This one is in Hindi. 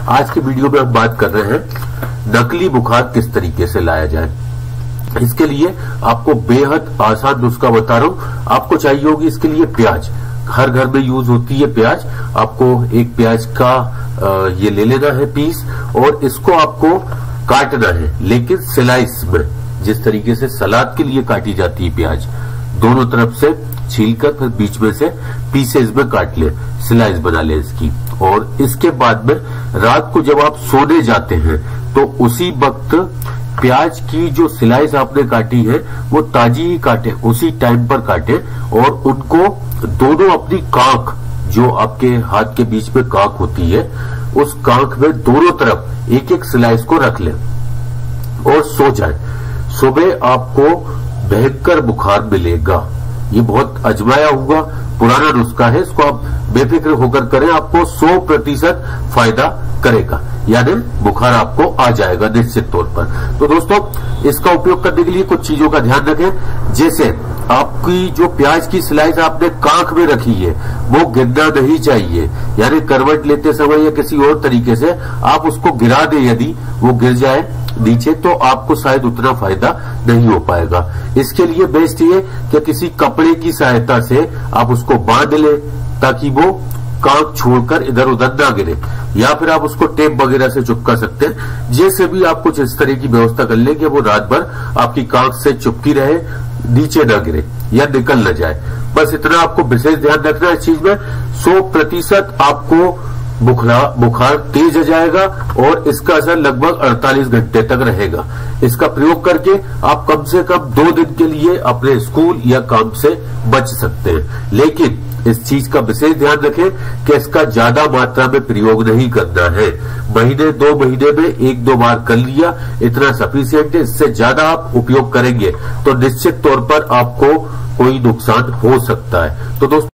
आज की वीडियो में हम बात कर रहे हैं नकली बुखार किस तरीके से लाया जाए। इसके लिए आपको बेहद आसान नुस्खा बता रहा हूं। आपको चाहिए होगी इसके लिए प्याज, हर घर में यूज होती है प्याज। आपको एक प्याज का ये ले लेना है पीस, और इसको आपको काटना है, लेकिन स्लाइस में, जिस तरीके से सलाद के लिए काटी जाती है प्याज, दोनों तरफ से छीलकर फिर बीच में से पीसेज में काट ले, स्लाइस बना ले इसकी। और इसके बाद में रात को जब आप सोने जाते हैं तो उसी वक्त प्याज की जो स्लाइस आपने काटी है वो ताजी ही काटे, उसी टाइम पर काटे, और उनको दोनों अपनी कांख, जो आपके हाथ के बीच में कांख होती है, उस कांख में दोनों तरफ एक एक स्लाइस को रख ले और सो जाए। सुबह आपको भयंकर बुखार मिलेगा। ये बहुत आजमाया हुआ पुराना नुस्खा है, इसको आप बेफिक्र होकर करें, आपको 100% फायदा करेगा, यानी बुखार आपको आ जाएगा निश्चित तौर पर। तो दोस्तों, इसका उपयोग करने के लिए कुछ चीजों का ध्यान रखें। जैसे आपकी जो प्याज की स्लाइस आपने कांख में रखी है वो गिरना नहीं चाहिए, यानी करवट लेते समय या किसी और तरीके से आप उसको गिरा दें, यदि वो गिर जाए नीचे तो आपको शायद उतना फायदा नहीं हो पाएगा। इसके लिए बेस्ट ये कि किसी कपड़े की सहायता से आप उसको बांध ले ताकि वो कांख छोड़कर इधर उधर ना गिरे, या फिर आप उसको टेप वगैरह से चिपका सकते हैं। जैसे भी आप कुछ इस तरह की व्यवस्था कर लें कि वो रात भर आपकी कांख से चिपकी रहे, नीचे ना गिरे या निकल न जाए। बस इतना आपको विशेष ध्यान रखना है इस चीज में। 100% आपको बुखार तेज हो जाएगा और इसका असर लगभग 48 घंटे तक रहेगा। इसका प्रयोग करके आप कम से कम 2 दिन के लिए अपने स्कूल या काम से बच सकते हैं। लेकिन इस चीज का विशेष ध्यान रखें कि इसका ज्यादा मात्रा में प्रयोग नहीं करना है। महीने 2 महीने में 1-2 बार कर लिया, इतना सफिशिएंट है। इससे ज्यादा आप उपयोग करेंगे तो निश्चित तौर पर आपको कोई नुकसान हो सकता है। तो दोस्तों,